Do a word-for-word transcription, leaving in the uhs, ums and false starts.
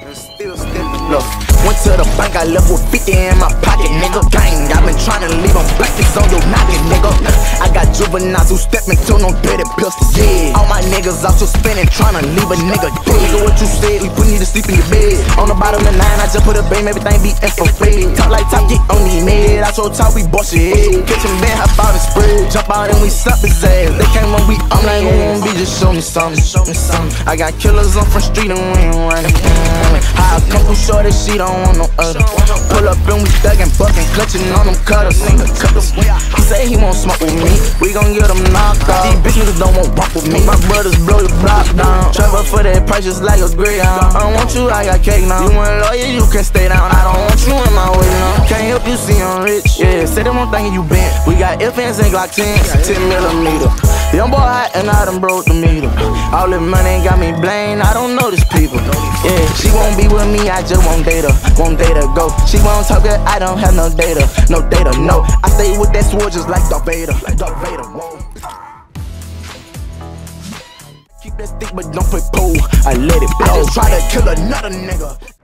Look, went to the bank, I left with fifty in my pocket, nigga. Gang, I been tryna leave them black pics on your noggin, nigga. I got juveniles who step into no dirty pistols, yeah. All my niggas out just spinning, tryna leave a nigga dead. Nigga, what you said, we put me to sleep in your bed. On the bottom of the nine, I just put a beam, everything be infrared. Talk like top, get on the mid. I told top, we bust your head. Catch him bad, hop out and spread. Jump out and we slap his ass. They came when we, I'm like, who won't be, just show me something, show me something. I got killers on front street and we ain't running. I come through short, she don't want no other. Pull up and we thuggin', buckin', clutchin' on them cutters. He say he won't smoke with me, we gon' get him knocked out. These bitch niggas don't want bump with me. My brothers blow the block down. Travel for that price just like a Greyhound. I don't want you, I got cake now. You want lawyer, you can stay down. I don't want you in my way now. Can't help you see I'm rich. Yeah, say them one thing you bent. We got F Ns and Glock tens, ten millimeter. Young boy hot and I done broke the meter. All the money got me blamed, I don't know these people. Yeah, she won't be with me, I just won't date her. Won't date her, go. She won't talk good, I don't have no data. No data, no. I stay with that sword just like Darth Vader. Like Darth Vader, whoa. Keep that stick but don't play pool, I let it blow. I just try to kill another nigga.